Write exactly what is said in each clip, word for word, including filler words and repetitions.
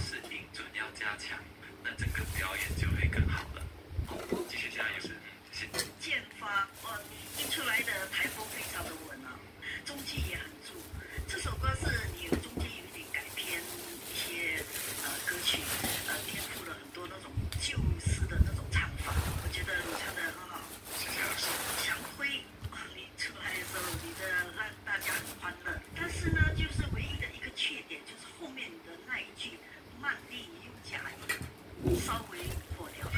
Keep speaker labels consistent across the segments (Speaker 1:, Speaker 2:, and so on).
Speaker 1: 是音准要加强，那整个表演就会更好了。继续加油，谢谢。
Speaker 2: 剑发，哦，印出来的台风非常的稳啊，中气也很足。这首歌是你有中间有一点改编一些呃歌曲，呃颠覆了很多那种旧式的那种唱法，我觉得你唱的很好。
Speaker 1: 谢谢老师。
Speaker 2: 祥辉，哦，你出来的时候，你的让大家很欢乐，但是呢，就是唯一的一个缺点就是后面的那一句慢地又加音，稍微破掉了。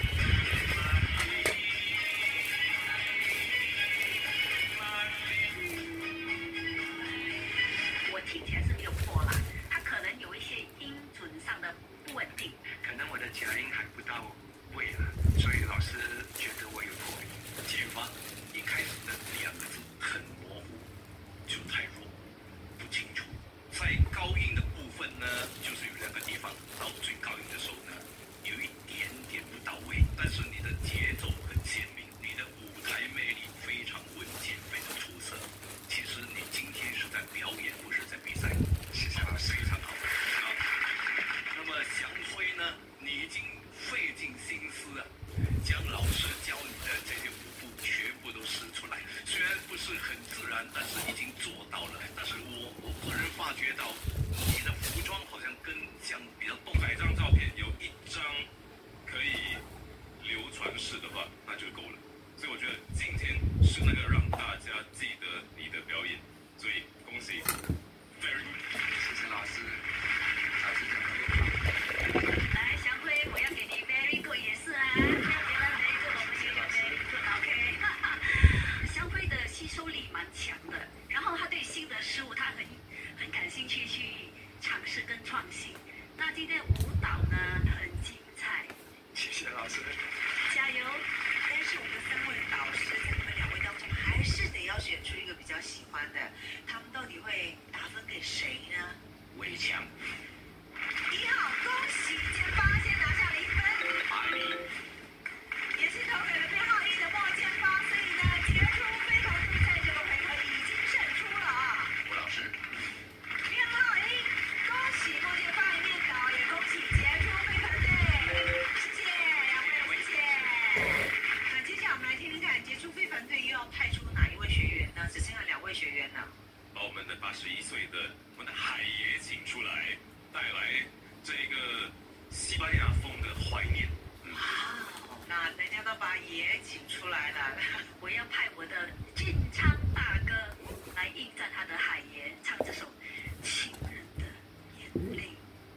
Speaker 2: 听起来是没有破啦，它可能有一些音准上的不稳定。
Speaker 1: 可能我的假音还不到位了，所以老师觉得我有破音。剑发一开始的两个字很模糊，就太弱，不清楚。在高音的部分呢，就是有两个地方，到最高音的时候呢，有一点点不到位，但是你的节奏很鲜明，你的舞台魅力非常稳健，非常出色。其实你今天是在表演，不是在比赛。谢谢老师，非常好。好，那么祥辉呢？你已经费尽心思啊，将老师教你的这些舞步全部都使出来。虽然不是很自然，但是已经做到了。但是我我个人发觉到，你的服装好像跟像比较动。百张照片有一张可以流传式的话，那就够了。所以我觉得今天是那个让大家记得你的表演，所以恭喜 ，very good， 谢谢老师，老师讲的很好。
Speaker 2: 来，祥辉，我要给你 very good 也是啊，不要觉得 very good， 我们也有 very good，OK， 哈哈。祥辉的吸收力蛮强的，然后他对新的事物他很很感兴趣，去尝试跟创新。那今天舞蹈呢很精彩，
Speaker 1: 谢谢老师，
Speaker 2: 加油！
Speaker 3: 但是我们三位导师在你们两位当中，还是得要选出一个比较喜欢的，他们到底会打分给谁呢？
Speaker 1: 围墙，
Speaker 3: 一号，恭喜剑发先拿下零分，
Speaker 1: 阿里，
Speaker 3: 也是投给了编号一的莫剑发，所以呢，杰出非常队在这个回合已经胜出了啊。
Speaker 1: 吴老师，
Speaker 3: 编号一，恭喜莫剑发一面倒，也恭喜杰出非团队，谢谢两位，谢谢。那接下来我们来听听看，杰出非凡队又要派出哪一位学员呢？只剩下两位学员了。
Speaker 1: 把我们的八十一岁的我们的海爷请出来，带来这个西班牙风的怀念。
Speaker 3: 哇，那人家都把爷请出来了，
Speaker 2: 我要派我的俊昌大哥来应战他的海爷，唱这首《情人的眼泪》。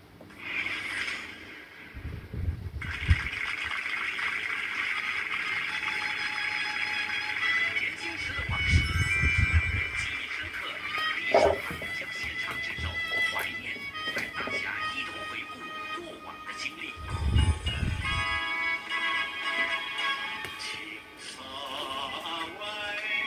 Speaker 1: 年轻时的往事总是让人记忆深刻。李双将献唱这首《怀念》，带大家一同回顾过往的经历。青山外。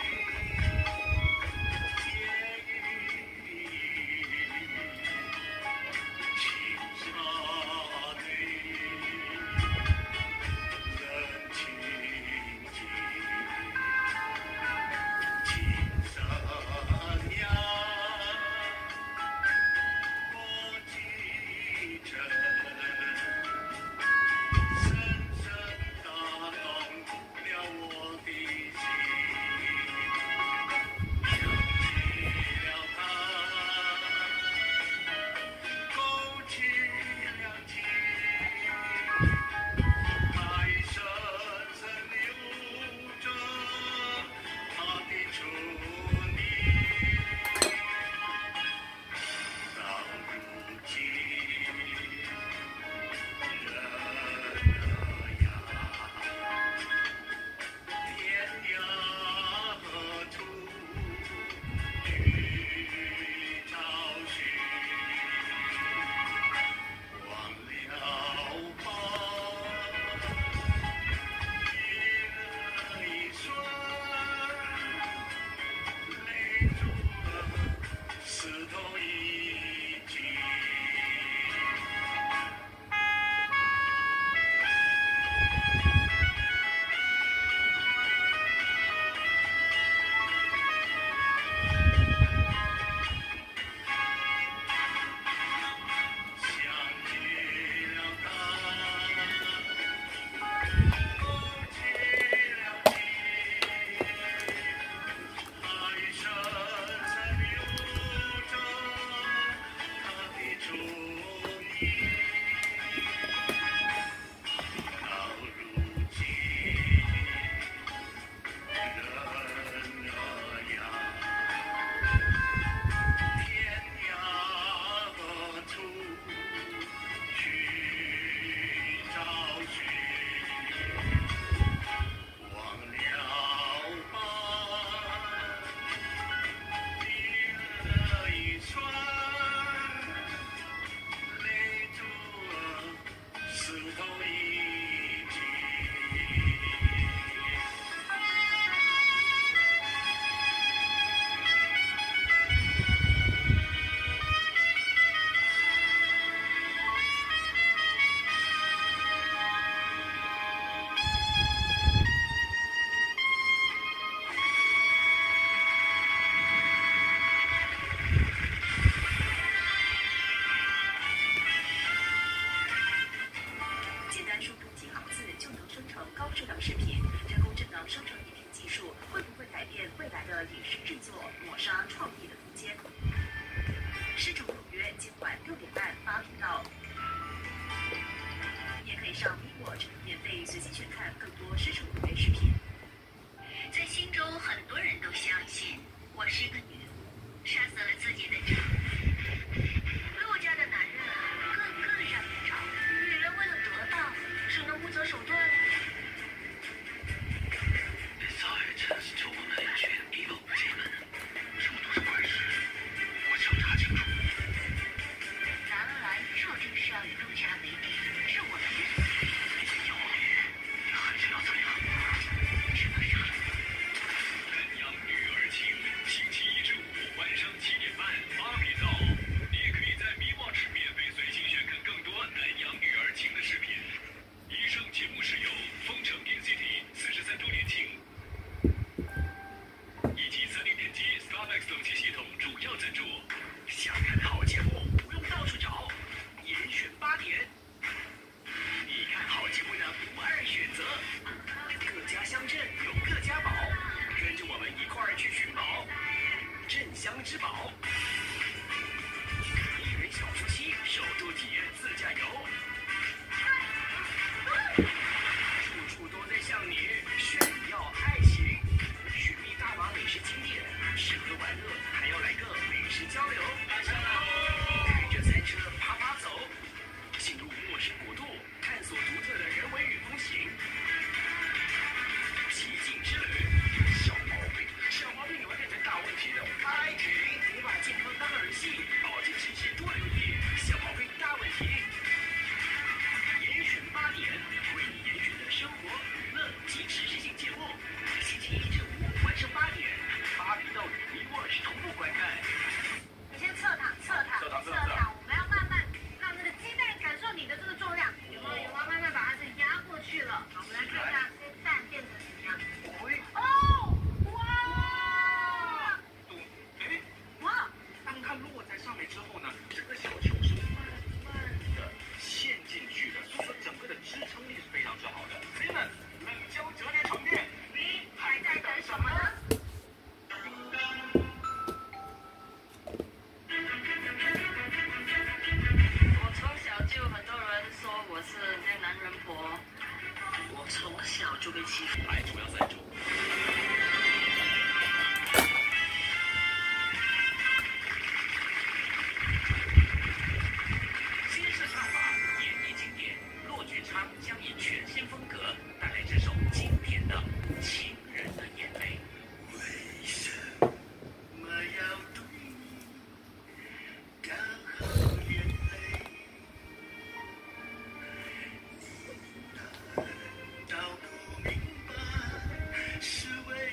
Speaker 2: 成高质量视频，人工智能生成影片技术会不会改变未来的影视制作，抹杀创意的空间？狮城纽约今晚六点半八频道，也可以上 MeWatch 免费随机选看更多狮城纽约视频。在新州，很多人都相信我是个女巫，杀死了自己的丈夫。陆家的男人个个上演场，女人为了得到，只能不择手段。拿了来注定是要与陆家为敌，是我们的那些妖孽，你还是要怎样？只能杀了。南洋女儿情，星期一至五晚上七点半八频道，你也可以在 MeWatch 免费随机选看更多南洋女儿情的视频。以上节目是由丰城 In City 四十三周年庆以及三菱电机 Starmax 冷气系统主要赞助。想看好节目，不用到处找，严选八点。你看好节目的不二选择，各家乡镇有各家宝，跟着我们一块儿去寻宝。镇乡之宝，一人小夫妻首度体验自驾游，处处都在向你炫耀爱情。寻觅大马美食景点，吃喝玩乐还要来个美食交流。开着餐车啪啪走，进入陌生国度，探索独特的人文与风情。奇景之旅，小毛病，小毛病也会变成大问题的。爱情，别把健康当儿戏，保健知识多留意，小毛病大问题。严选八点，为你严选的生活、娱乐及知识性节目。星期一至五晚上八点，八频道与 MeWatch 同步观看。
Speaker 3: 你先侧躺，侧躺，
Speaker 1: 侧躺
Speaker 3: 侧躺，我们要慢慢让那个鸡蛋感受你的这个重量，有没有？有吗？慢慢把它这压过去了。好，我们来看一下这个蛋变成怎么样。哦，哇！
Speaker 1: 哎，
Speaker 3: 哇！
Speaker 1: 当它落在上面之后呢，整个小球是慢慢的陷进去的，所以说整个的支撑力是非常之好的。所以呢，冷胶折叠床垫，你还在等什么呢？
Speaker 2: 我从小就很多人说我是那男人婆，我从小就被欺负。
Speaker 1: 来，主要赞助。新式唱法，演绎经典，骆俊昌将以全新风格带来这首经典的《情人的眼泪》。为什么要对你刚好眼泪？你难道不明白，是为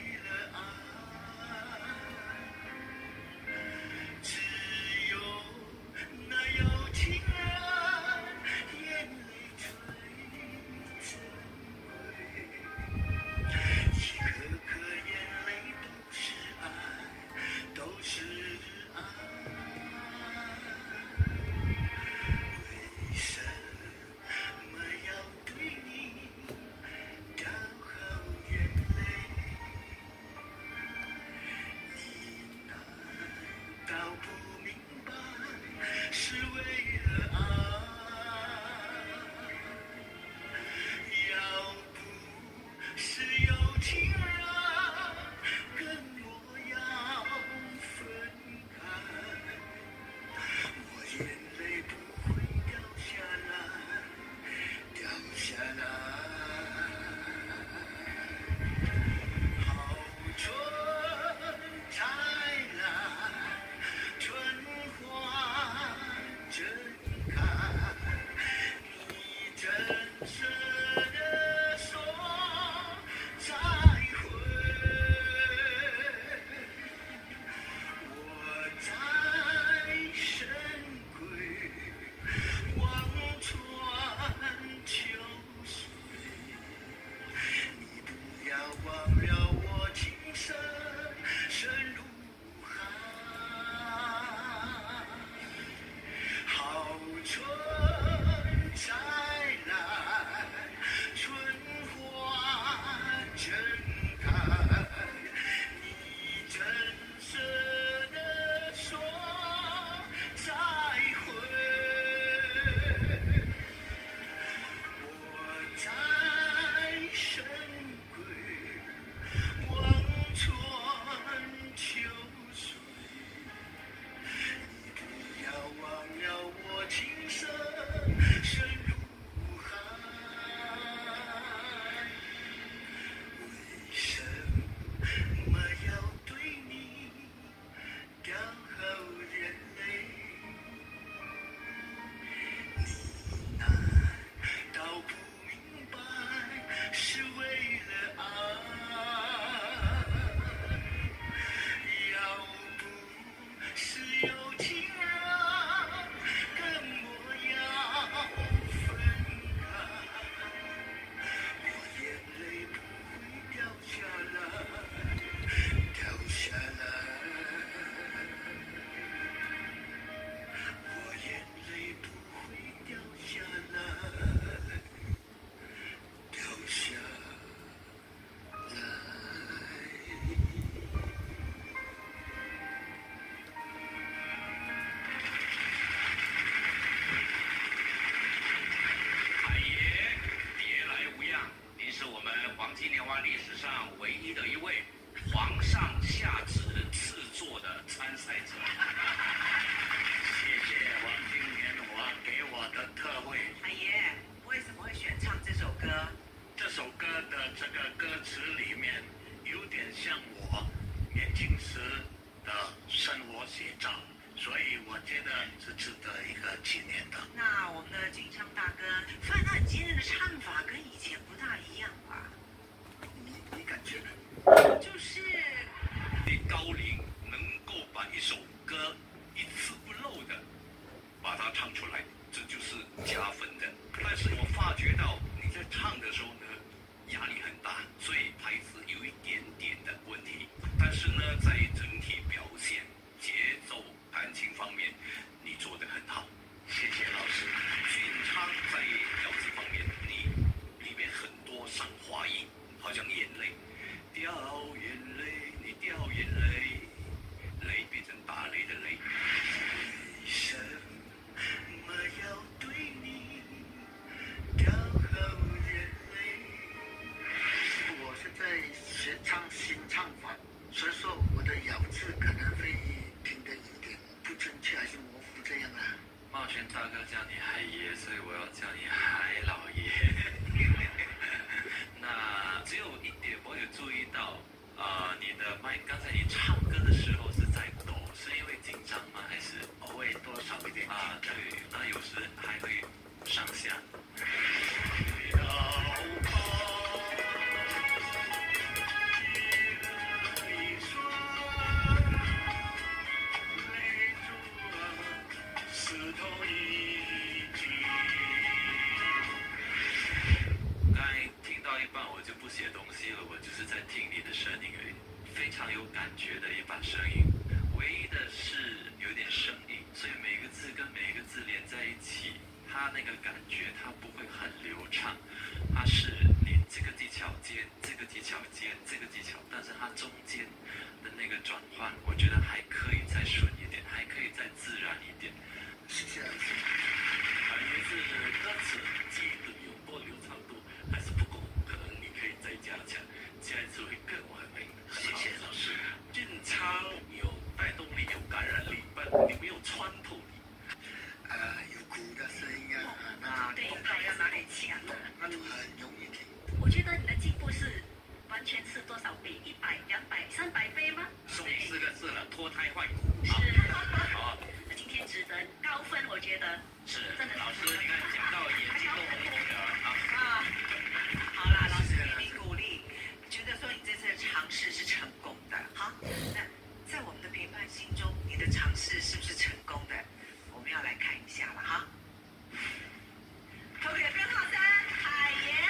Speaker 1: 写东西了，我就是在听你的声音而已，非常有感觉的一把声音。唯一的是有点生硬，所以每个字跟每个字连在一起，它那个感觉它不会很流畅，它是你这个技巧接这个技巧接这个技巧，但是它中间的那个转换，我觉得还可以再顺一点，还可以再自然一点。
Speaker 4: 谢谢老师。
Speaker 1: 感觉是歌词记得有多流畅度还是不够，可能你可以再加强，下一次会更完美。谢谢老师。俊昌有带动力，有感染力，但有没有穿透力？
Speaker 4: 呃，有鼓的声音啊，
Speaker 2: 那对方要哪里强了？
Speaker 4: 那就很容易听。
Speaker 2: 我觉得你的进步是完全是多少倍？一百、两百、三百倍吗？
Speaker 1: 送四个字了，脱胎换骨。
Speaker 2: 是。
Speaker 1: 好，
Speaker 2: 那今天值得高分，我觉得。
Speaker 1: 是。真的。老师，你看讲到眼睛都红红的啊。
Speaker 3: 啊，好啦，老师给你鼓励，觉得说你这次的尝试是成功的。好，那在我们的评判心中，你的尝试是不是成功的？我们要来看一下了哈。投给编号三海岩，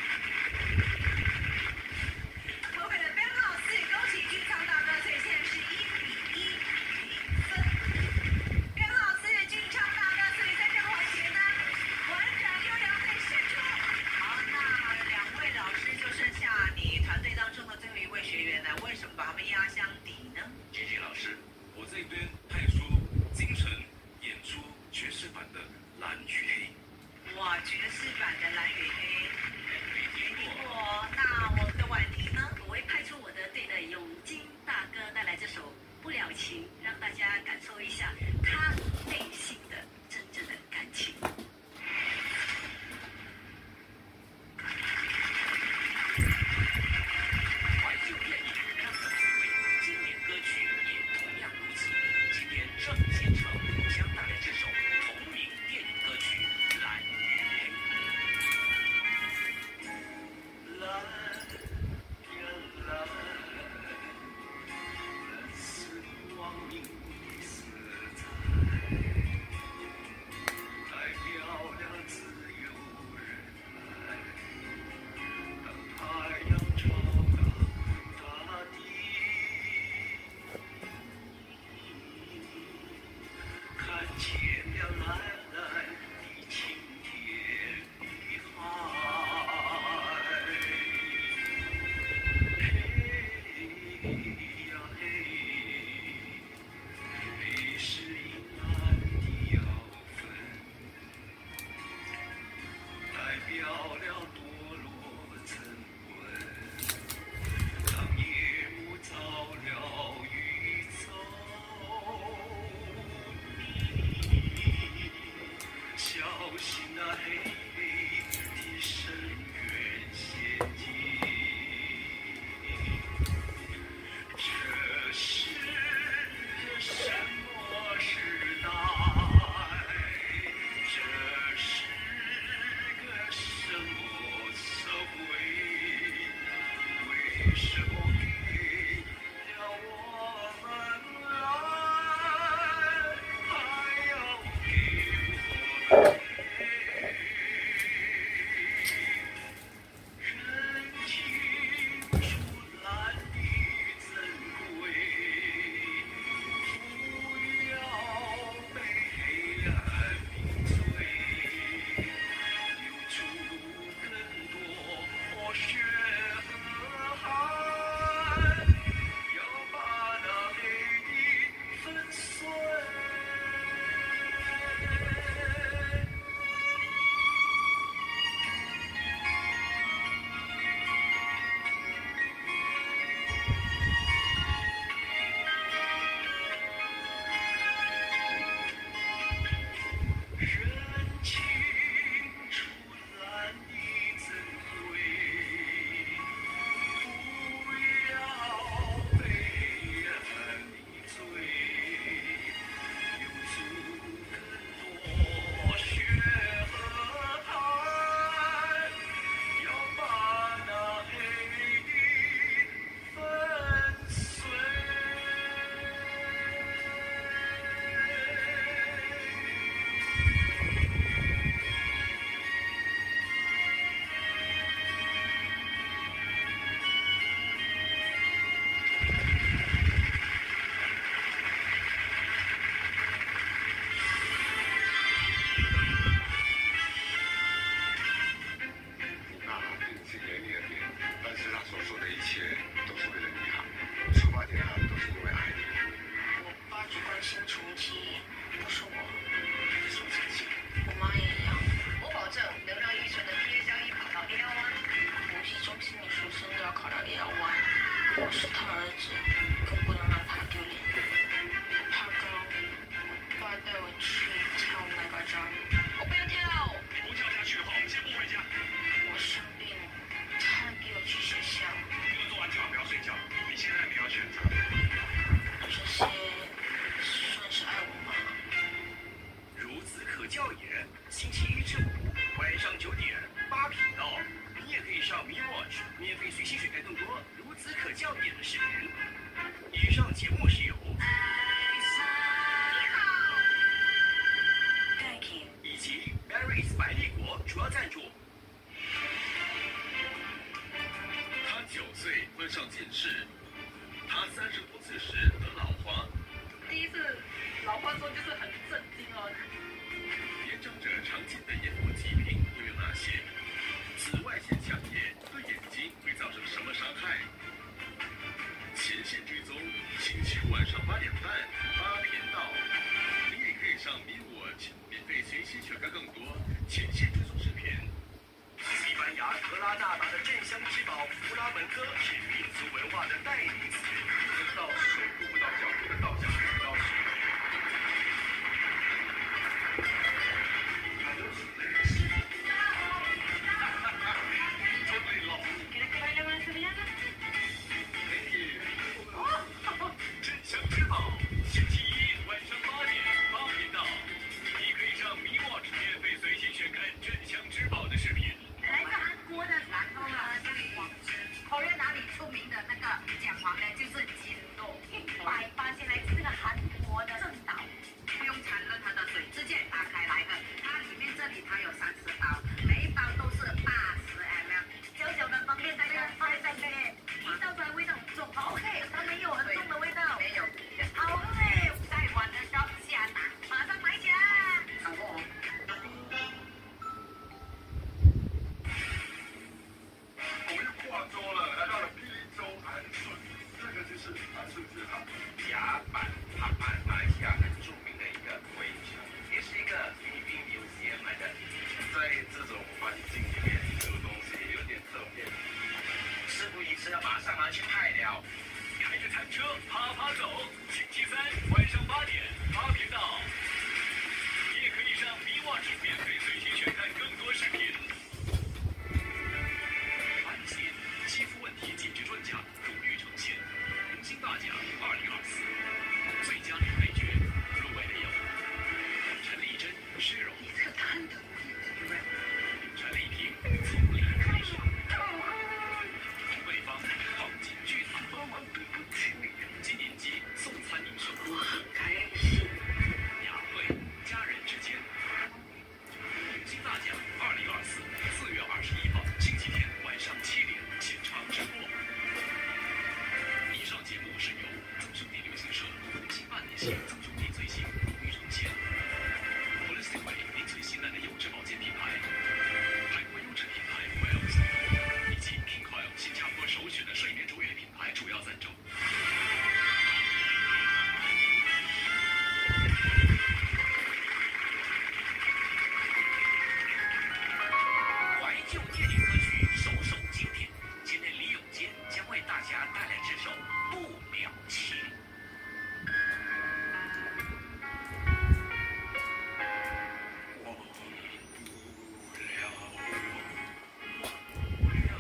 Speaker 3: 投给了编号四，恭喜俊昌大哥，所以现在是一比一平分。编号四俊昌大哥，所以在这个环节呢，馆长优良队胜出。好，那两位老师就剩下你团队当中的最后一位学员了，为什么把他们压箱底呢？
Speaker 1: 杰杰老师，我这边派出京城演出爵士版的蓝与黑。
Speaker 3: 哇，爵士版的蓝与黑，没听过。那我们的婉婷呢？
Speaker 2: 我会派出我的队的永金大哥带来这首《不了情》，让大家感受一下他内心的真正的感情。
Speaker 1: 怀旧电影让人回味，经典歌曲也同样如此。今天郑先生将带来这首同名电影歌曲《蓝与黑》。蓝天蓝，蓝是光明的色彩，代表了自由人爱。当太阳照亮大地，看见了蓝蓝的晴天的海。嘿呀嘿，黑是阴暗的药粉，代表了堕落沉沦。当夜幕照了宇宙，你小心那黑的深渊陷阱。这是个什么时代？这是个什么大马的镇乡之宝弗拉门戈是民族文化的代名词。顾不到水，顾不到脚，顾得到脚，顾不到水。镇乡之宝，星期一晚上八点八频道，你可以上迷 watch 免费随心选看镇乡之宝的视频。
Speaker 2: 来自韩国的，然后呢，这里广州，口源哪里出名的那个姜黄呢，就是金肉，一百八先来自这个韩国的正岛，不用掺任何的水，直接打开来的。它里面这里它有三十包，每一包都是八十 ml， 小小的方便大家放在里面，一倒出来味道很重。OK， 它没有很重的味道，没有。好嘞，再晚的时候下单，马上买起来。上货哦。
Speaker 1: 我们又跨州了，来到了霹雳州安顺，这个就是安顺之行。甲板航岸，马来西亚很著名的一个围城，也是一个菲律宾有钱来的。在这种环境里面煮东西有点特别。事不宜迟，要马上拿去派了。开着餐车啪啪走，星期三晚上八点八频道，你也可以上 B Watch 免费随心选看更多视频。安信肌肤问题解决专家荣誉呈现红星大奖二零二四最佳女配角入围的有陈丽珍诗柔，陈丽萍从理开始，洪卫芳黄金剧团，金银姬送餐饮手开始，雅慧家人之间，红星大奖二零二四四月二十一号星期天晚上七点现场直播。以上节目是由曾兄弟流行社红星半年系曾兄弟最新荣誉呈现。Holistic Way 您最信赖的优质保健品牌，韩国优质品牌 Wells 以及 King Coil 新加坡首选的睡眠卓越品牌主要赞助。怀旧电影歌曲首首经典，今天李永坚将为大家带来这首《不了情》。忘不了，忘不了，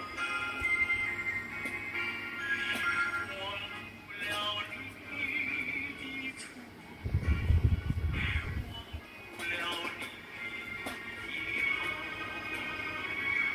Speaker 1: 忘不了你的错，忘不了你的好。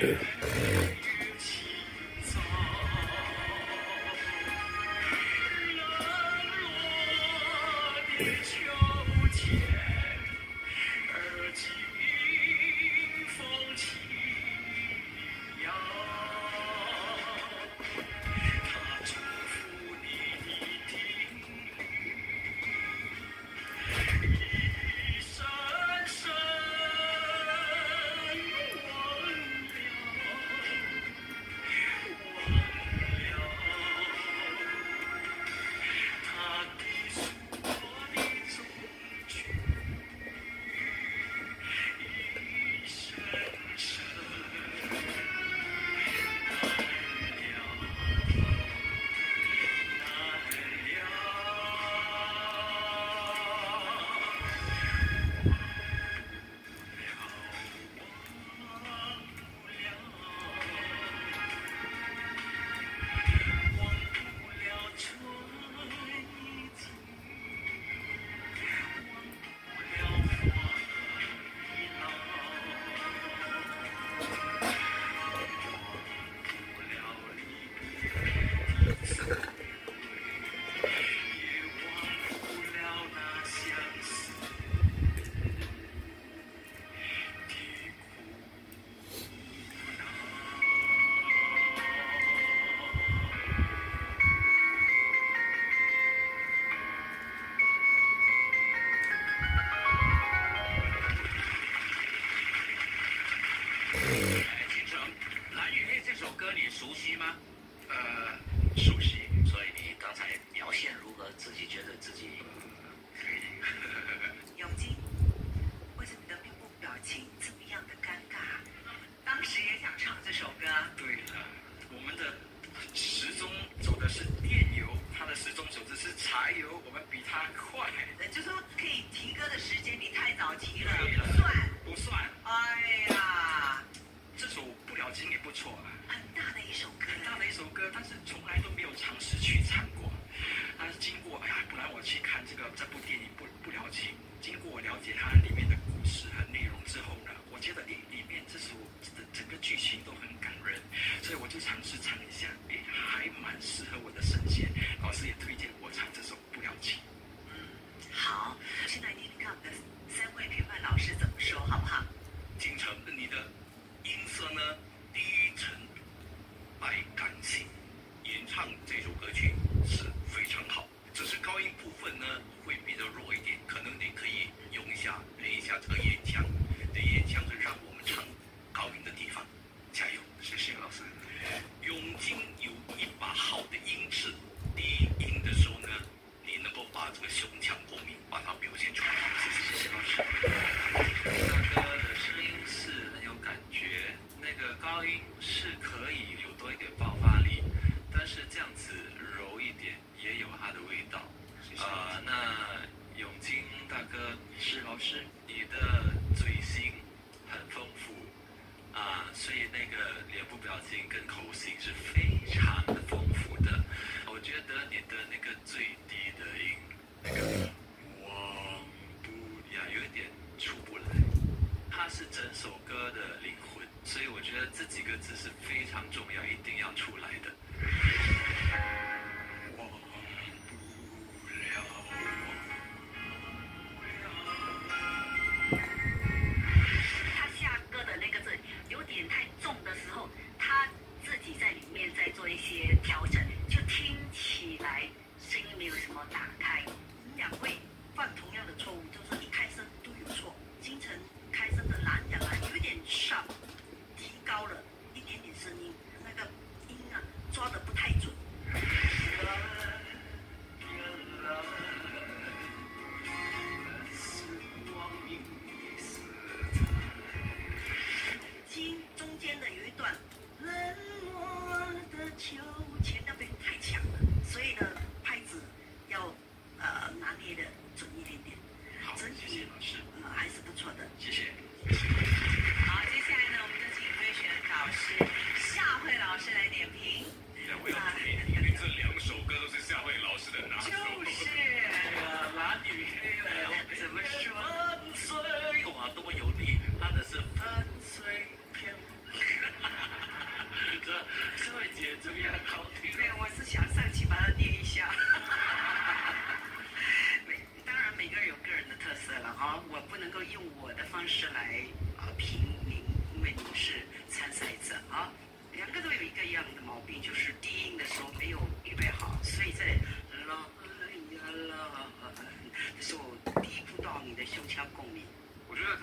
Speaker 2: 他下歌的那个字有点太重的时候，他自己在里面在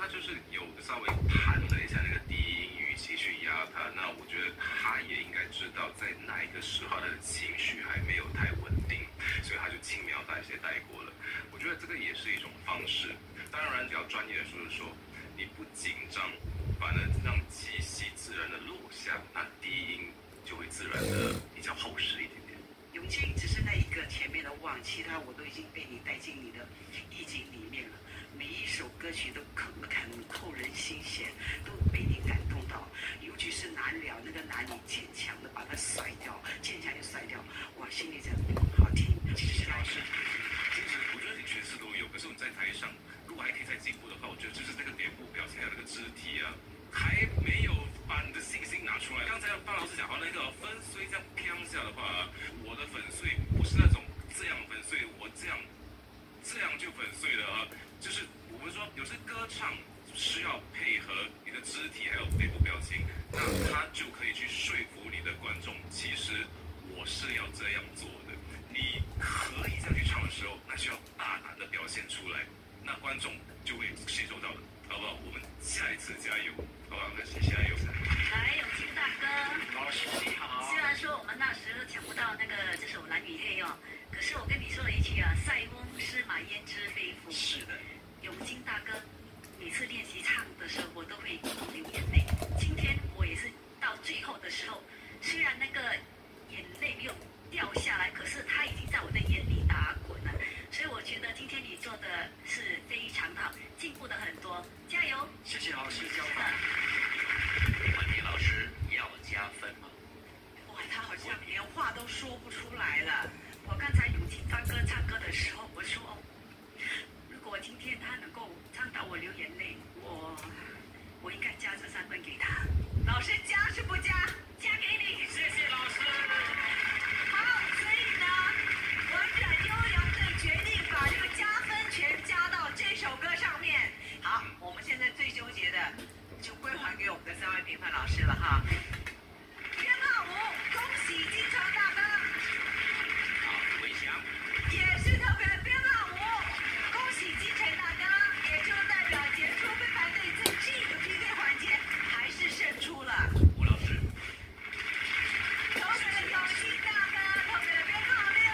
Speaker 5: 他就是有稍微弹了一下那个低音语气去压他。那我觉得他也应该知道在哪一个时候他的情绪还没有太稳定，所以他就轻描淡写带过了。我觉得这个也是一种方式。当然，比较专业的说是说，你不紧张，反而让气息自然的落下，那低音就会自然的比较厚实一点点。
Speaker 6: 永清只是那一个前面的忘，其他我都已经被你带进你的意境里面了。每一首歌曲都很很扣人心弦，都被你感动到。尤其是难了那个男女坚强的把它甩掉，坚强就甩掉，哇，心里真的好听。
Speaker 5: 谢谢老师。其实我觉得你全是都有，可是我们在台上，如果还可以再进步的话，我觉得就是这个脸部表情还有那个肢体啊，还没有把你的信心拿出来。刚才方老师讲好那个粉碎这样飘下的话，我的粉碎不是那种这样粉碎，我这样这样就粉碎了啊，就是我们说有时歌唱需要配合你的肢体还有脸部表情，那他就可以去说服你的观众，其实我是要这样做的。你可以这样去唱的时候，那需要大胆的表现出来，那观众就会吸收到的，好不好？我们下一次加油，好不好？那谢谢加油。
Speaker 2: 来，永清大哥，
Speaker 1: 老师你好。
Speaker 2: 虽然说我们那时候抢不到那个这首《蓝与黑》哦，可是我跟你说了一句啊，塞翁失马焉知非福。
Speaker 1: 是的。
Speaker 2: 永清大哥，每次练习唱的时候，我都会流眼泪。今天我也是到最后的时候，虽然那个眼泪没有掉下来，可是它已经在我的眼里打滚了。所以我觉得今天你做的是非常好，进步的很多，加油！
Speaker 1: 谢谢老师教导。文婷老师要加分吗？
Speaker 6: 哇，他好像连话都说不出来了。我刚才永清大哥唱歌的时候，我说，如果今天他能够唱到我流眼泪，我我应该加这三分给他。老师加是不加？加给你。
Speaker 1: 谢谢老师。
Speaker 6: 好，所以呢，玩转优良队决定把这个加分全加到这首歌上面。好，我们现在最纠结的就归还给我们的三位评判老师了哈。编号五，恭喜金城大哥。
Speaker 1: 好，伟翔。
Speaker 6: 也是特别编号五，恭喜金城大哥，也就代表杰出飞盘队在这个 P K 环节还是胜出了。
Speaker 1: 吴老师。
Speaker 6: 投给了永清大哥，投给了编号六。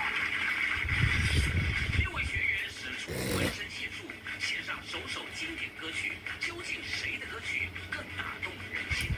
Speaker 1: 六位学员使出浑身解数，献上首首经典歌曲，究竟谁的歌曲更打动人心呢？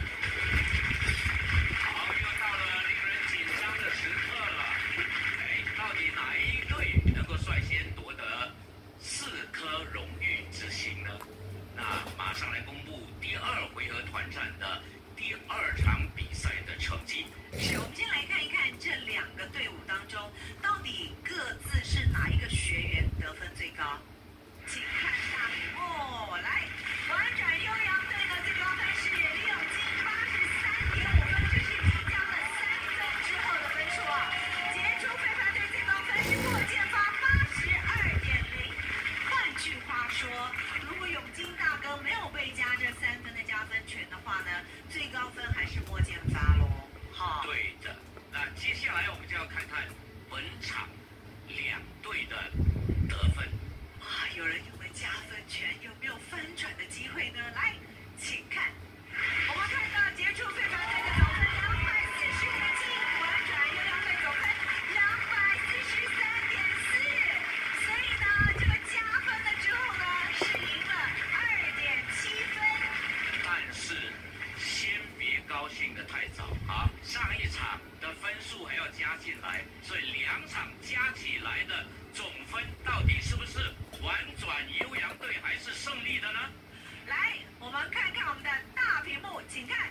Speaker 1: 好，又到了令人紧张的时刻了。哎，到底哪一队能够率先夺得四颗荣誉之星呢？那马上来公布第二回合团战的第二场比赛的成绩。
Speaker 6: 是，我们先来看一看这两个队伍当中，到底各自是哪一个学员得分最高？请看大屏幕，来，玩转优良队的最高分是李永金八十三点五分，这是已经加了三分之后的分数啊。杰出飞盘队最高分是莫建发八十二点零。换句话说，如果永金大哥没有被加这三分的加分权的话呢，最高分还是莫建发喽。好，
Speaker 1: 对的，那接下来我们就要看看本场两队的得分。
Speaker 6: 啊，有人有了加分权，有没有翻转的机会呢？来，请看，我们看到杰出飞盘队的总分两百四十点七，玩转优良队总分两百四十三点四，所以呢，这个加分了之后呢，是赢了二点七分。
Speaker 1: 但是先别高兴得太早啊！上一场的分数还要加进来，所以两场加起来的总分到底是不是玩转悠扬队还是胜利的呢？
Speaker 6: 来，我们看看我们的大屏幕，请看。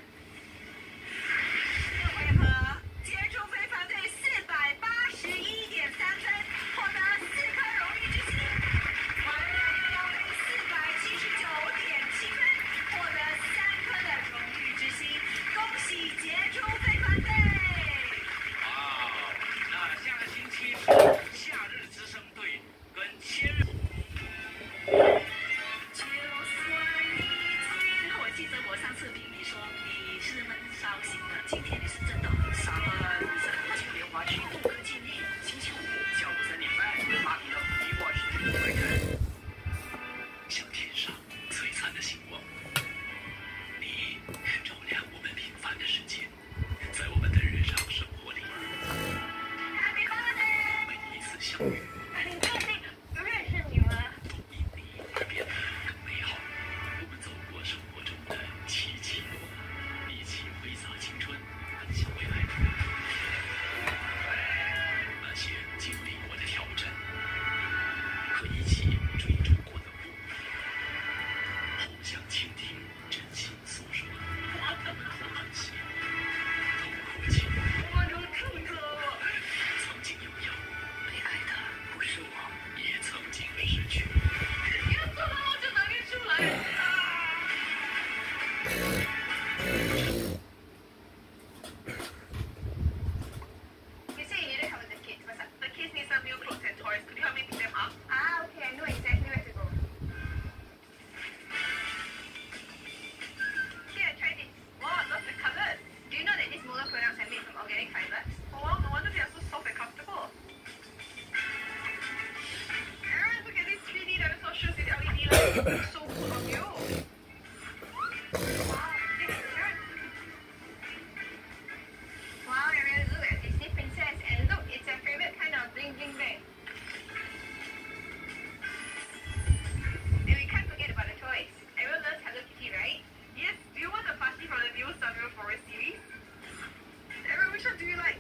Speaker 6: 这回合，杰出飞盘队四百八十一点三分，获得四颗荣誉之星；玩转优扬队四百七十九点七分，获得三颗的荣誉之星。恭喜杰出飞盘队！
Speaker 1: 哇，那下个星期是夏日之相遇，
Speaker 3: 很高兴认识你们。
Speaker 1: 都因你而变得更美好。我们走过生活中的起起落落，一起挥洒青春，奔向未来。那些经历过的挑战，和一起追逐过的梦，互相倾听，真心诉说。我们都很喜都哭泣。
Speaker 3: 我都出走。
Speaker 1: 曾经拥有，被爱的不是我，也曾经失去。
Speaker 3: 你要做到我就能力出来。You say you need to help with the kids. What's up?
Speaker 6: The kids need some new clothes and toys. Could you help me pick them up?
Speaker 3: Ah, okay. I know exactly where to go. Here, try this.
Speaker 6: Wow, love the colors.
Speaker 3: Do you know that these molar products are made from organic fibers?
Speaker 6: Oh wow, no wonder they are so soft and comfortable. Aaron, look at these three D dinosaur shoes with L E D lights. So cool of you.
Speaker 3: Wow, this is Aaron. Wow, Aaron, look at Disney princess, and look, it's your favorite kind of bling bling bag. And we can't forget about the toys. Everyone loves Hello Kitty, right?
Speaker 6: Yes, do you want a plushie from the new Samuel Forest series? Aaron, which one do you like?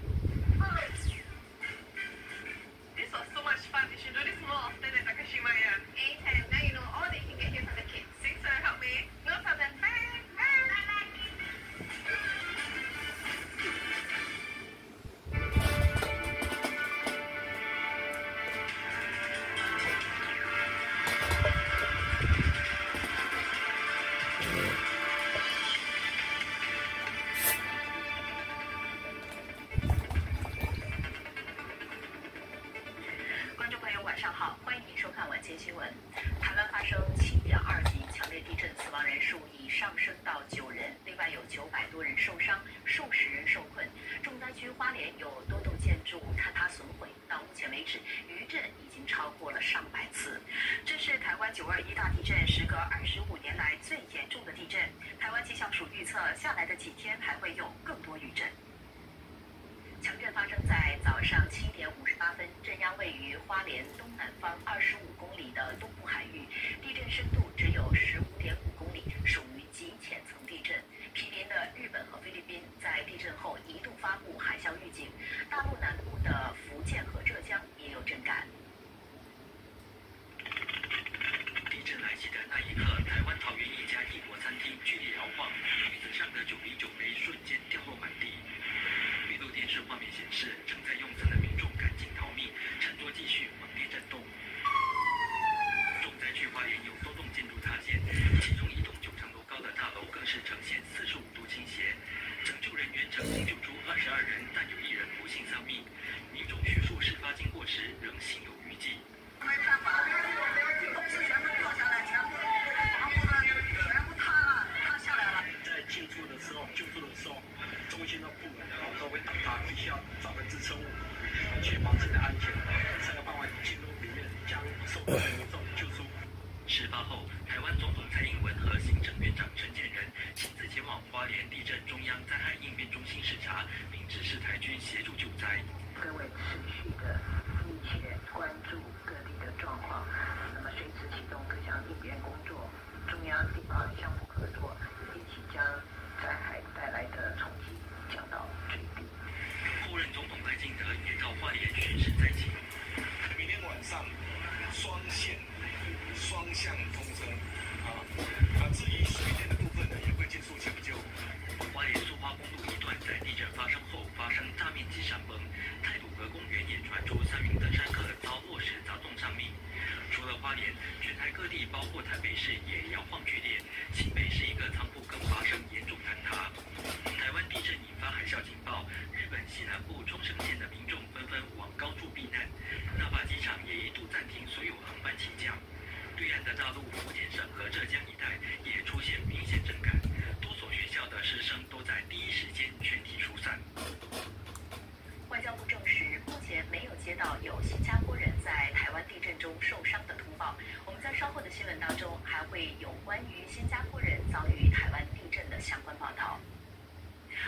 Speaker 6: This was so much fun. We should do this more often at Takashima, yeah.
Speaker 3: Anytime, now you know all that you can get here from the kids.
Speaker 6: Thanks, sir. Help me.
Speaker 3: No problem. Bye. Bye.
Speaker 2: 观众朋友，晚上好，欢迎您收看晚间新闻。台湾发生七点二级强烈地震，死亡人数已上升到九人，另外有九百多人受伤，数十人受困。重灾区花莲有多栋建筑坍塌损毁，到目前为止，余震已经超过了上百次。这是台湾九二一大地震时隔二十五年来最严重的地震。台湾气象署预测，下来的几天还会有更多余震。强震发生在早上七点五十八分，震央位于花莲东南方二十五公里的东部海域，地震深度只有十五点五公里，属于极浅层地震。毗邻的日本和菲律宾在地震后一度发布海啸预警，大陆南部的福建和浙江也有震感。
Speaker 1: 地震来袭的那一刻，台湾桃园一家异国餐厅剧烈摇晃，椅子上的酒瓶酒杯瞬间掉落满地。闭路电视画面显示，正在用餐的民众赶紧逃命，餐桌继续猛烈震动。重灾区花莲有多栋建筑塌陷，其中一栋九层楼高的大楼更是呈现四十五度倾斜。拯救人员成功救出二十二人，但有一人不幸丧命。民众叙述事发经过时，仍心有余悸。
Speaker 4: 没办法，东西全部掉下来，全部房屋呢全部塌了，塌下来了。在进出的时候，救助的时候，中心的部门都会倒塌，必须要找个支撑物，确保自己的安全，才有办法进入里面将受困的民众救出。
Speaker 1: 事发后，台湾总统蔡英文和行政院长陈建仁亲自前往花莲地震中央灾害应变中心视察，并指示台军协助救灾。
Speaker 7: 各位持续的密切关注各地的状况，那么随时启动各项应变工作，中央地方相互合作，一起将灾害带来的冲击降到最低。
Speaker 1: 后任总统赖清德也到花莲巡视灾情。
Speaker 5: 明天晚上双线双向通车啊，啊，至于水电的部分呢，也会尽速抢救。
Speaker 1: 花莲苏花公路一段在地震发生后发生大面积山崩，太鲁阁公园也传出三名登山客遭落石砸中丧命。除了花莲，全台各地包括台北市也摇晃剧烈，新北市一个仓库更发生严重坍塌。台湾地震引发海啸警报，日本西南部冲绳县的民众纷纷往高处避难，那霸机场也一度暂停所有航班起降。对岸的大陆福建省和浙江一带也出现明显震感，多所学校的师生都在第一时间全体疏散。
Speaker 2: 外交部证实，目前没有接到有新加坡人在台湾地震中受伤的通报。我们在稍后的新闻当中还会有关于新加坡人遭遇台湾地震的相关报道。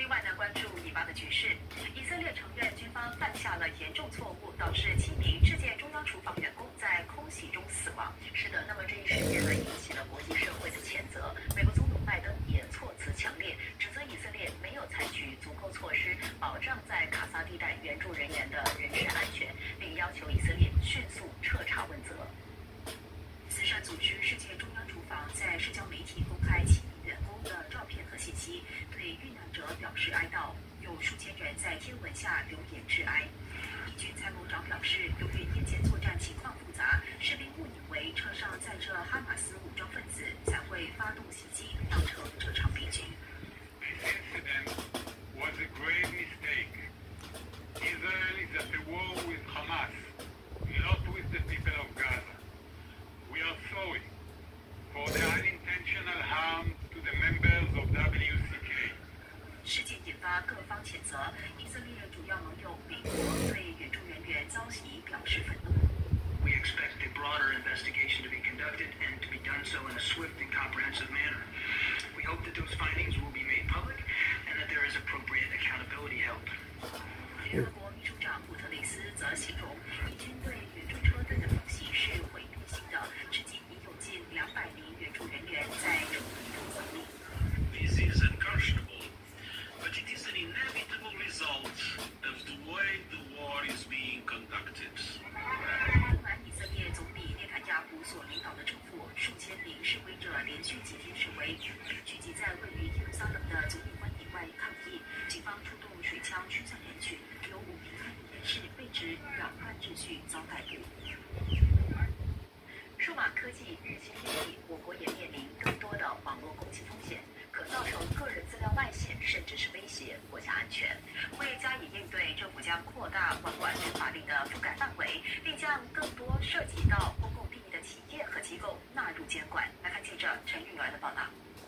Speaker 8: 另外呢，关注以巴的局势，以色列承认军方犯下了严重错误，导致七名世界中央厨房员工在空袭中死亡。是的，那么这一事件呢，引起了国际社会的谴责。美国总统拜登也措辞强烈，指责以色列没有采取足够措施保障在卡萨地带援助人员的人身安全，并要求以色列迅速彻查问责。慈善组织世界中央厨房在社交媒体公开七名员工的照片和信息，对遇难者表示哀悼。有数千人在贴文下留言致哀。以军参谋长表示，由于夜间作战情况复杂，士兵误以为车上载着哈马斯武装分子，才会发动袭击，造成这场悲剧。
Speaker 9: This incident was a grave mistake. Israel is at a war with Hamas, not with the people of Gaza. We are sorry for the unintentional harm to the members of W C K.
Speaker 8: 事件引发各方谴责，以色列主要盟友美国对援助人员遭袭表示愤怒。
Speaker 1: We expect a broader investigation to be conducted and to be done so in a swift and comprehensive manner. We hope that those findings will be made public and that there is appropriate accountability held.
Speaker 8: 联合国秘书长古特雷斯则形容，以军对援助车队的空袭是毁灭性的，至今已有近两百名援助人员在冲突中丧命。
Speaker 5: This is unconscionable, but it is an inevitable result of the way the war is being conducted.
Speaker 8: 不满以色列总理内塔尼亚胡所领导的政府，数千名示威者连续几天示威，聚集在位于耶路撒冷的总理官邸外抗议。警方出动水枪驱散人群，有五名抗议人士被指扰乱秩序遭逮捕。数码科技日新月异，我国也面临更多的网络攻击风险，可造成个人资料外泄，甚至是威胁国家安全。为加以应对，政府将扩大网络安全法令的覆盖范围，并将更多涉及到公共利益的企业和机构纳入监管。来看记者陈韵儿的报道。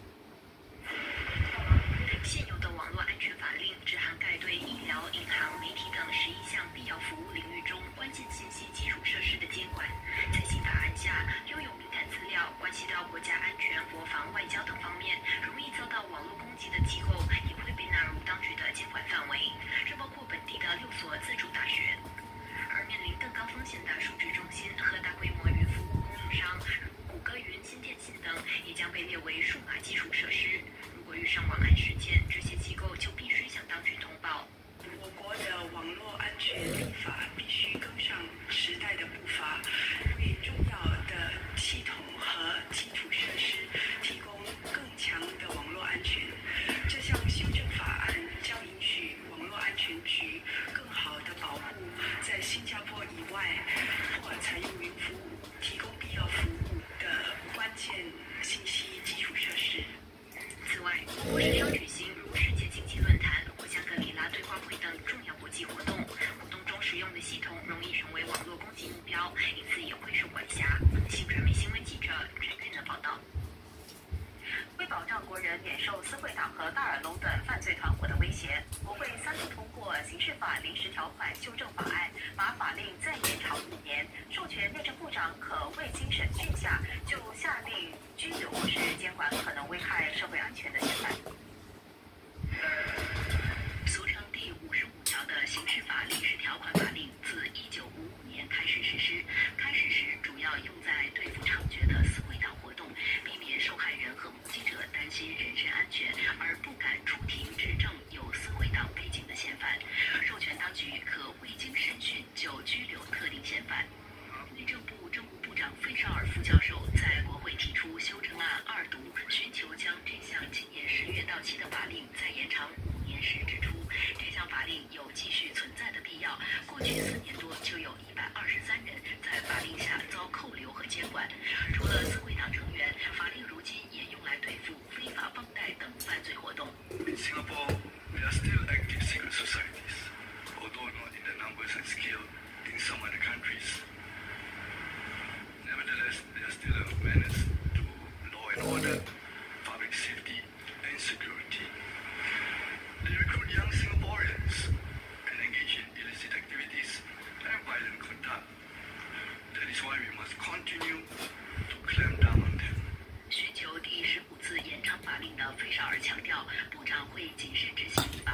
Speaker 8: 现有的网络安全法令只涵盖对医疗、银行、媒体等十一项必要服务领域中关键信息基础设施的监管。在新法案下，拥有敏感资料、关系到国家安全、国防、外交等方面容易遭到网络攻击的机构，也会被纳入当局的监管范围。这包括本地的六所自主大学。而面临更高风险的数据中心和大规模云服务供应商，如谷歌云、新电信等，也将被列为数码基础设施。如果遇上网安事件，这些机构就必须向当局通报。
Speaker 10: 我国的网络安全立法必须跟上时代的步伐，为重要的系统和基础设施提供更强的网络安全。这项修正法案将允许网络安全局更好地保护在新加坡以外或采用云服务提供必要服务的关键信息基础设施。
Speaker 8: 此外，或是将举行如世界经济论坛或香格里拉对话会等重要国际活动，活动中使用的系统容易成为网络攻击目标，因此也会受管辖。新传媒新闻记者陈韵的报道。为保障国人免受私会党和大耳窿等犯罪团伙的威胁，国会三度通过刑事法临时条款修正法案，把法令再延长五年，授权内政部长可未经审讯下就下令拘留或是监管可能危害社会安全的嫌犯。俗称第五十五条的刑事法临时条款法令自一九五五年开始实施，开始时主要用在对付猖獗的私会党活动，避免受害人和目击者担心人身安全而不敢出庭指证有私会党背景的嫌犯，授权当局可未经审讯就拘留特定嫌犯。内政部政务部长费绍尔副教授在国会提出修正案二读，寻求将这项今年十月到期的法令再延长五年时指出，这项法令有继续存在的必要。过去四年多就有一百二十三人在法令下遭扣留和监管。除了私会党成员，法令如今也用来对付非法放贷等犯罪活动。
Speaker 5: In Singapore, there are still active secret societies, although not in the numbers and scale in some other countries. Nevertheless, they are still a menace to law and order, public safety, and security. They recruit young Singaporeans and engage in illicit activities and violent conduct. That is why we must continue to clamp down on them.
Speaker 8: 寻求第十五次延长法令的费绍尔强调，部长会谨慎执行法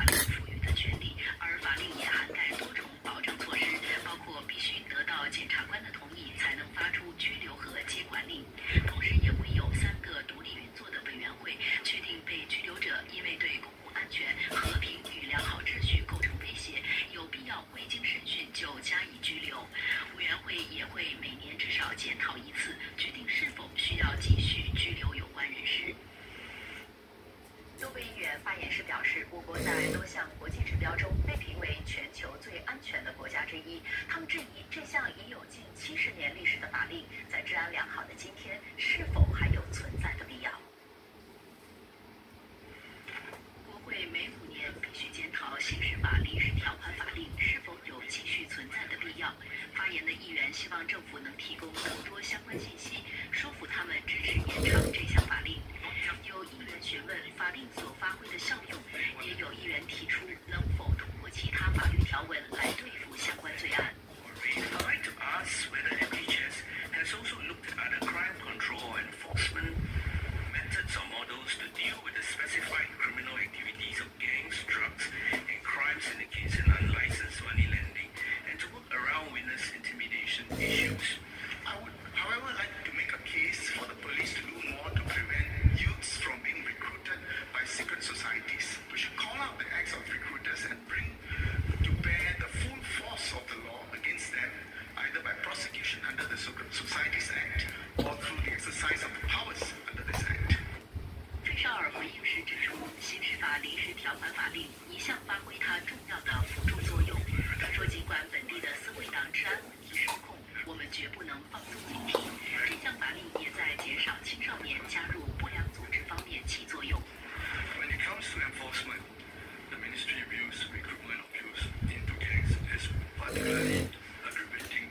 Speaker 8: 言的议员希望政府能提供更多相关信息，说服他们支持延长这项法令。有议员询问法令所发挥的效用，也有议员提出能否通过其他法律条文来对付相关罪案。
Speaker 1: I'd like to ask whether M H S has also looked at other crime control or enforcement methods or models to deal with the specified criminal activities of gangs, drugs, and crime syndicates and unlicensed money lending, and to work around witness intimidation issues. I would, however, like to make a case for the police to do more to prevent youths from being recruited by secret societies. We should call out the acts of recruiters and bring to bear the full force of the law against them, either by prosecution under the Secret Societies Act or through the exercise of the powers under this Act.
Speaker 8: 费绍尔回应时指出，刑事法临时条款法令一向发挥它重要的辅助作用。他说，尽管本地的私会党治安问题受控，我们绝不能放松警惕。这项法令也在减少青少年加入不良组织方面起作用。
Speaker 1: When it comes to enforcement, the ministry views recruitment of youth into gangs as particularly aggravating,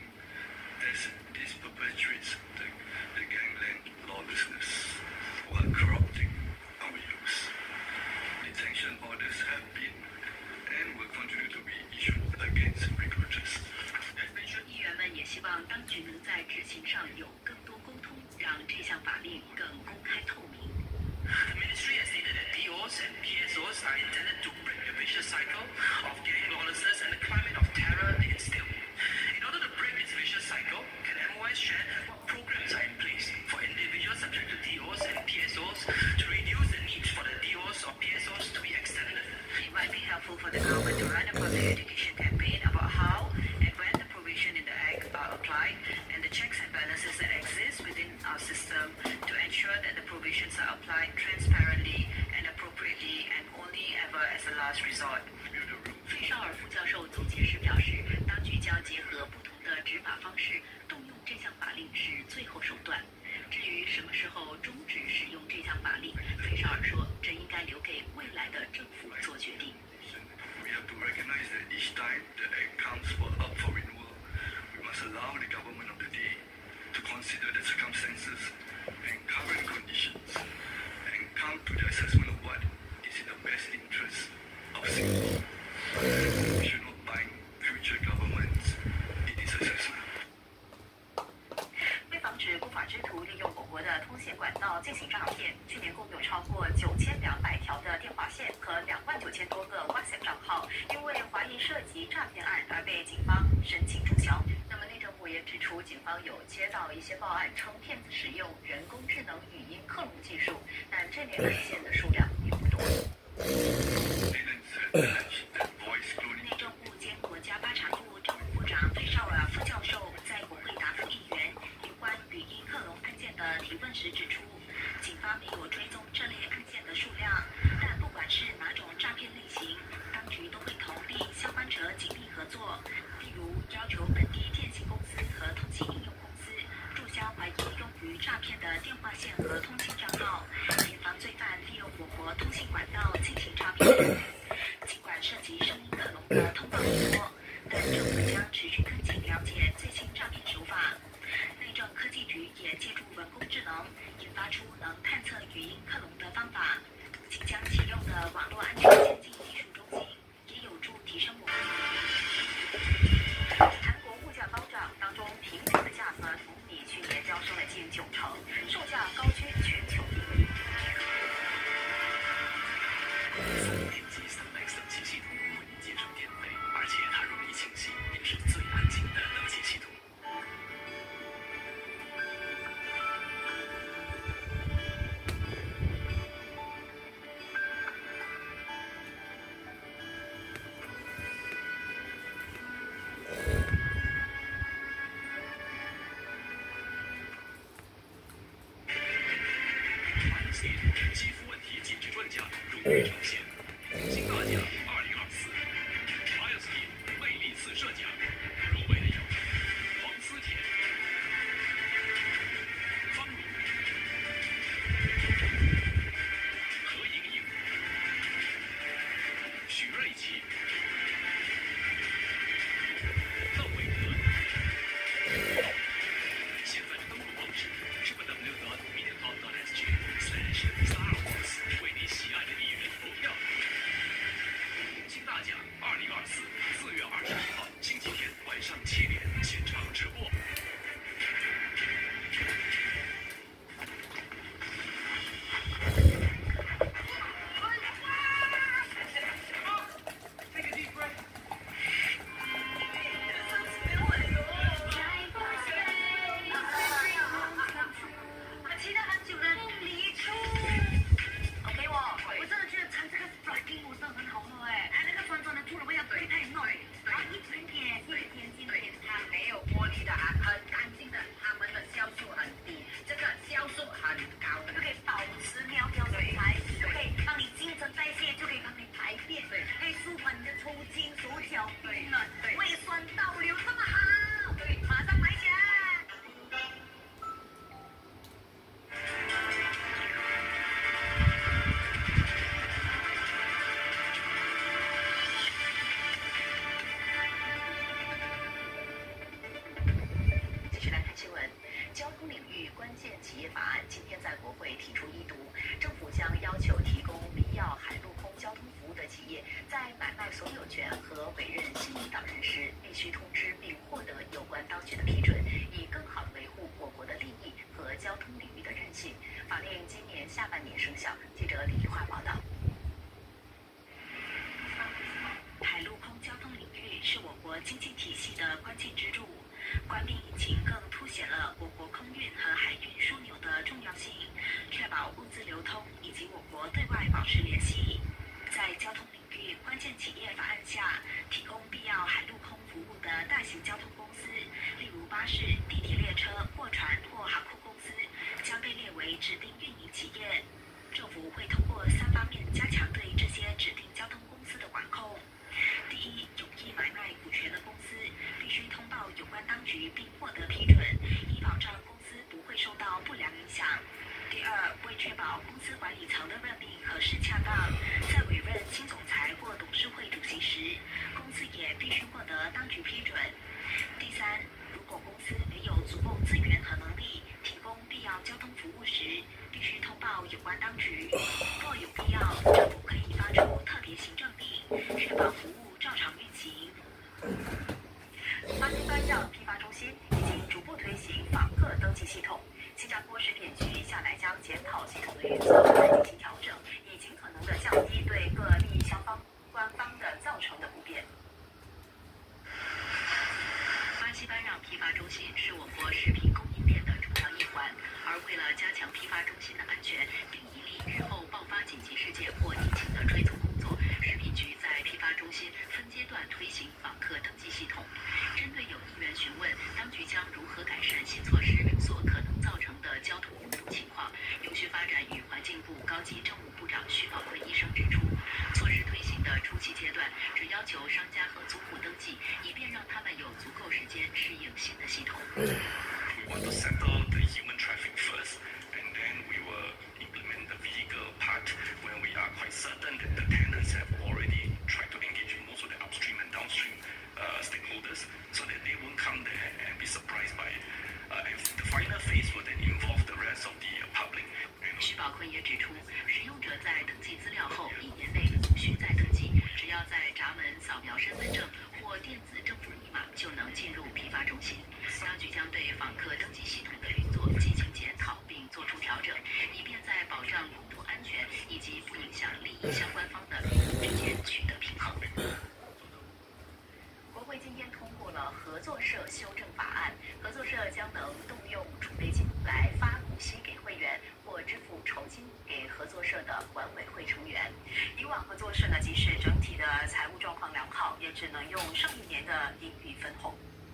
Speaker 1: as this perpetuates the, the gangland lawlessness while corrupting our youth. Detention orders have been and will continue to be issued against recruiters.
Speaker 8: 议员们也希望当局能在执行上有更多沟通，让这项法令更公开透明。
Speaker 1: The ministry has stated that D Os and P S Os are intended to break the vicious cycle of gang lawlessness and the climate of terror they instill. In order to break this vicious cycle, can M O S share what programs are in place for individuals subject to D Os and P S Os to reduce the need for the D Os or P S Os to be extended?
Speaker 8: It might be helpful for the government to run a public education campaign about how and when the provision in the Act are applied and the checks and balances that exist within our system to ensure that the provisions are applied transparently and appropriately and only ever as a last resort. 费绍尔副教授总结时表示，当局将结合不同的执法方式，动用这项法令是最后手段。至于什么时候终止使用这项法令，费绍尔说，这应该留给未来的政府做决定。
Speaker 1: We have to recognize that each time the Act comes for up for renewal, we must allow the government of the day to consider the circumstances and current conditions and come to the assessment of what is in the best interest of Singapore. We should not bind future governments in this assessment.
Speaker 8: 为防止不法之徒利用我国的通信管道进行诈骗，去年共有超过九千两百条的电话线和两万九千多个 WhatsApp 账号，因为怀疑涉及诈骗案而被警方申请注销。那么内政部也指出，警方有接到一些报案称骗子使用人工智能语音克隆技术，但这类案件的数量并不多。内政部兼国家发展部政务部长费绍尔副教授在国会答复议员有关语音克隆案件的提问时指出，警方没有追踪这类案件的数量，但不管是哪种诈骗类型，当局都会同利相关者紧密合作，例如要求本地电信公司和通信应用公司注销怀疑用于诈骗的电话线和通信账号，严防罪犯利用我国通信管道进行诈骗。尽管涉及声音克隆的通报很多，但政府将持续跟进了解最新诈骗手法。内政科技局也借助人工智能研发出能探测语音克隆的方法。即将启用的网络安全先进技术中心也有助提升我们。韩国物价高涨，当中苹果的价格同比去年飙升了近九成，售价高居全球第一。
Speaker 5: 电机三百冷气系统不易节省电费，而且它容易清洗，也是最安静的冷气系统。
Speaker 8: 新闻：交通领域关键企业法案今天在国会提出一读，政府将要求提供必要海陆空交通服务的企业，在买卖所有权和委任新领导人时，必须通知并获得有关当局的批准，以更好地维护我国的利益和交通领域的韧性。法令今年下半年生效。记者李玉华报道。海陆空交通领域是我国经济体系的关键支柱，官兵引擎更凸显了我国空运和海运枢纽的重要性，确保物资流通以及我国对外保持联系。在交通领域关键企业法案下，提供必要海陆空服务的大型交通公司，例如巴士、地铁、列车、货船或航空公司，将被列为指定运营企业。政府会通过三方面加强对这些指定交通公司的管控。第一，有意买卖股权的公司必须通报有关当局并获得批准，以保障公司不会受到不良影响。第二，为确保公司管理层的任命合适恰当，在委任新总裁或董事会主席时，公司也必须获得当局批准。第三，如果公司没有足够资源和能力提供必要交通服务时，必须通报有关当局。若有必要，政府可以发出特别行政令，确保服务照常运行。巴西班让批发中心已经逐步推行访客登记系统。新加坡食品局下来将检讨系统的运作来进行调整，以尽可能的降低对各利益相方官方的造成的不便。巴西班让批发中心是我国食品供应链的重要一环，而为了加强批发中心的安全，并以利日后爆发紧急事件或疫情的追踪工作，食品局在批发中心分阶段推行访客登记系统。针对有议员询问当局将如何改善新措施所可能造成的交通拥堵情况，永续发展与环境部高级政务部长徐宝贵医生指出，措施推行的初期阶段，只要求商家和租户登记，以便让他们有足够时间适应新的系统。
Speaker 1: We want to settle the human traffic first, and then we will implement the vehicle part when we are quite certain that the tenants have already tried to engage in most of the upstream and downstream uh, stakeholders, so that they won't come there and be surprised by. Uh, and the final phase will then involve the rest of the uh, public.
Speaker 8: 徐宝坤也指出，使用者在登记资料后一年内无需再登记，只要在闸门扫描身份证或电子政府密码就能进入批发中心。当局将对访客登记系统的运作进行检讨并作出调整，以便在保障公众安全以及不影响利益相关方的利益之间取得平衡。国会今天通过了合作社修正法案，合作社将能动用储备金来发股息给会员，或支付酬金给合作社的管委会成员。以往合作社呢，即使整体的财务状况良好，也只能用上一年的盈余分红。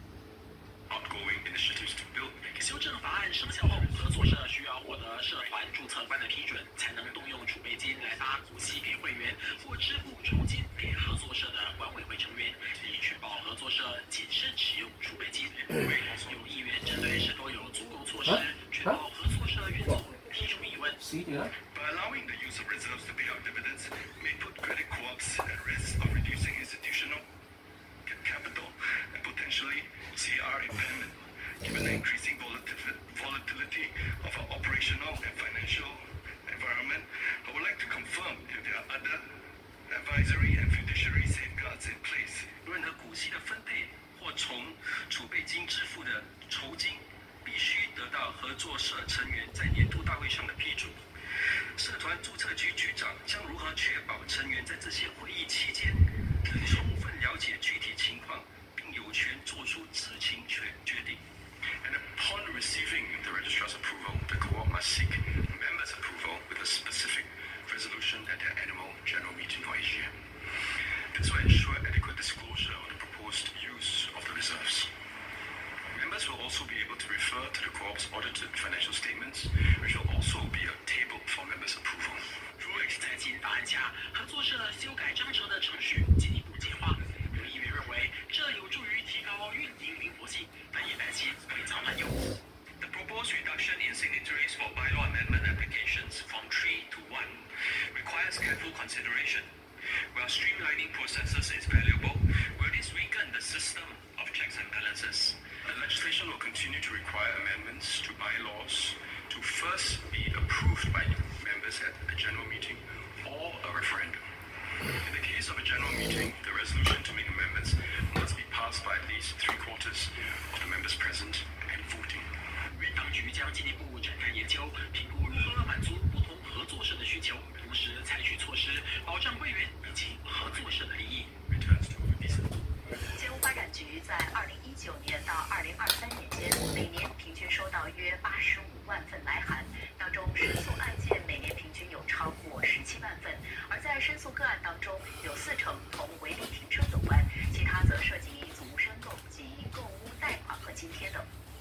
Speaker 1: Ongoing initiatives to build.
Speaker 11: 修正法案生效后，合作社需要获得社团注册官的批准，才能动用储备金来发股息给会员，或支付酬金给合作社的管委会成员，以确保合作社谨慎使用储备金。有议员针对是否有足够措施确保合作社运作提出疑问。
Speaker 1: By allowing the use of reserves to pay out dividends may put credit co-ops at risk of reducing institutional capital and potentially C R impairment. Given the increasing volatility of our operational and financial environment, I would like to confirm if there are other advisory and fiduciary safeguards in place.
Speaker 11: 任何股息的分配或从储备金支付的酬金，必须得到合作社成员在年度大会上的批准。社团注册局局长将如何确保成员在这些会议期间能充分了解具体情况，并有权做出知情权决定？
Speaker 1: And upon receiving the registrar's approval, the co-op must seek members' approval with a specific resolution at their annual general meeting or A G M. This will ensure adequate disclosure of the proposed use of the reserves. Members will also be able to refer to the co-op's audited financial statements, which will also be a table for members' approval.
Speaker 11: 在新法案下，合作社修改章程的程序进一步简化。有议员认为，这有助于提高运营灵活性，但也担心会遭滥用。
Speaker 1: The proposed reduction in signatories for bylaw amendment applications from three to one requires careful consideration. While streamlining processes is valuable, will this weaken the system of checks and balances? The legislation
Speaker 5: Commission will continue to require amendments to bylaws to first be approved by members at a general meeting or a referendum. In the case of a general meeting, the resolution to make amendments must be passed by at least three quarters of the members present and voting.
Speaker 11: 当局将进一步展开研究，评估如何满足不同合作社的需求，同时采取措施保障会员以及合作社的利益。
Speaker 8: 金融发展局在二零一九年到二零二三年间，每年平均收到约八十五万份来函，当中申诉案件每年平均有超过十七万份，而在申诉个案当中，有四成同违例停车有关，其他则涉及祖屋申购及购屋贷款和津贴等。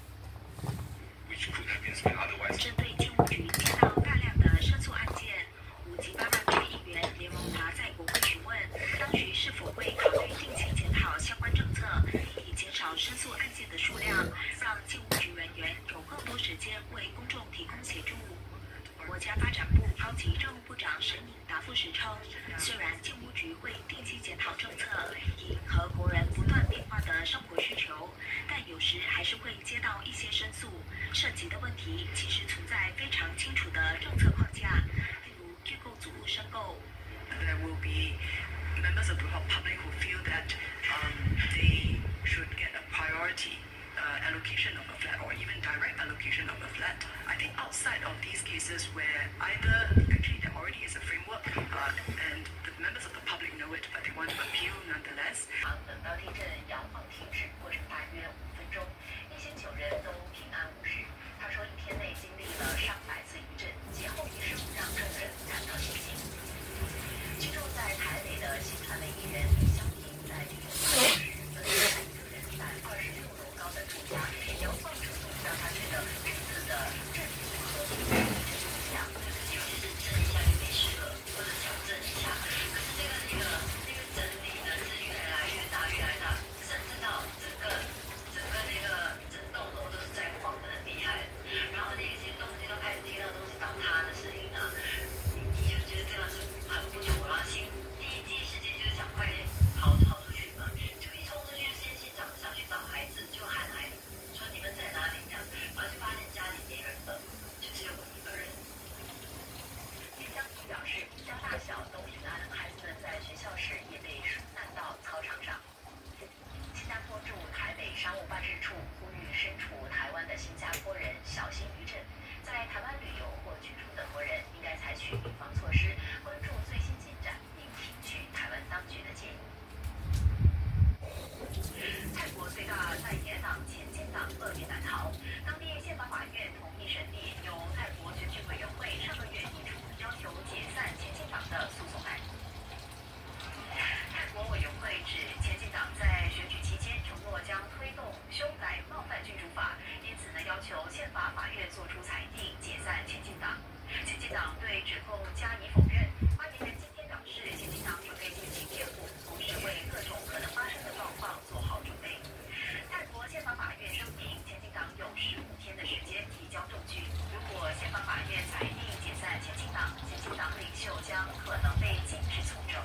Speaker 8: 针对金务局接到大量的申诉案件，五级八案区议员连蒙达在国会询问，当局是否会考虑定期检讨相关政策，以减少申诉案件的数量，让金务局人员有更多时间为公众提供协助。国家发展部高级政务部长沈颖答复时称，虽然金务局会定期检讨政策，以迎合国人不断变化的生活需求，但有时还是会接到一些申诉，涉及的问题其实存在非常清楚的政策框架，例如预购祖屋申购。
Speaker 10: There will be members of the public who feel that um, they should get a priority uh, allocation of a flat or even direct allocation of a flat. I think outside of these cases where either actually there already is a framework uh, and the members of the public know it, but they want to appeal nonetheless.
Speaker 8: 等到地震摇晃停止过程大约五分钟，一行九人都平安无事。他说，一天内经历了上百次余震，劫后余生让众人感到庆幸。居住在台北的新传媒艺人李湘婷在地震发生时，则是在一个人在二十六楼高的住家，摇晃程度让他觉得这次的震度和地震不一样，尤其是震一下就没事了，或者小震一下，可是这个那个那个震力呢是越来越大越来越大，甚至到整个整个那个整栋楼都是在晃得很厉害，然后那些东西都开始听到东西倒塌的声音啊，你就觉得这样是很不妥，然后心第一第一时间就是想快点逃逃出去嘛，就一冲出去先去找想去找孩子，就喊孩子说你们在哪里这样，然后就发现家里没人了，就只有我一个人。李湘婷表示，一家大小都平安，孩子们在学校时也被疏散到操场上。新加坡驻台北商务办事处呼吁身处台湾的新加坡人小心余震，在台湾旅游或居住的国人应该采取预防措施，关注最新进展，并听取台湾当局的建议。泰国最大在野党前进党恶名难逃，当地宪法法院同意审理由泰国选举委员会上个月提出要求解散前进党的诉讼案。泰国委员会指前进党在选举期间承诺将推动修改冒犯君主法，因此呢要求宪法法院作出裁定解散前进党。前进党对指控加以否认。发言人今天表示，前进党准备进行辩护，同时为各种可能发生的状况做好准备。泰国宪法法院声明，前进党有十五天的时间提交证据。如果宪法法院裁定解散前进党，前进党领袖将可能被禁止从政。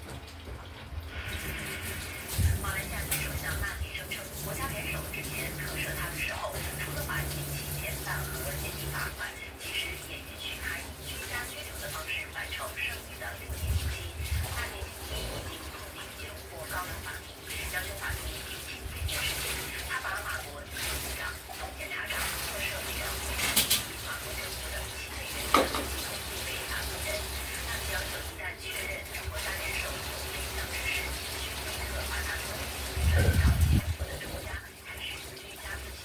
Speaker 8: 马来西亚前首相纳吉声称，国家元首之前特赦他的时候，除了把刑期减半和减轻罚款，其实也允许他以居家拘留的方式完成剩余的六年刑期。纳吉近期已经入禀进入过高等法庭，要求法庭定期对这事情。他把马国司法部长、总检察长特赦给了马国政府的七位元首系统并被打不真。纳吉要求一旦确认国家元首有非当之事，需立刻把他送转到前夫的国家，开始居家自省。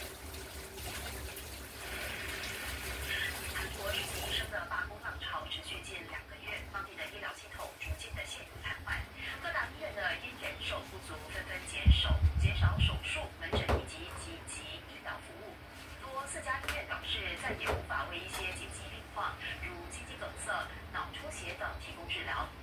Speaker 8: 韩国实习医生的罢工浪潮持续近两个月，当地的医疗系统逐渐的陷入瘫痪，各大医院的因人手不足，纷纷减手减少手术、门诊以及紧急医疗服务。多四家医院表示，再也无法为一些紧急病况，如心肌梗塞、脑出血等提供治疗。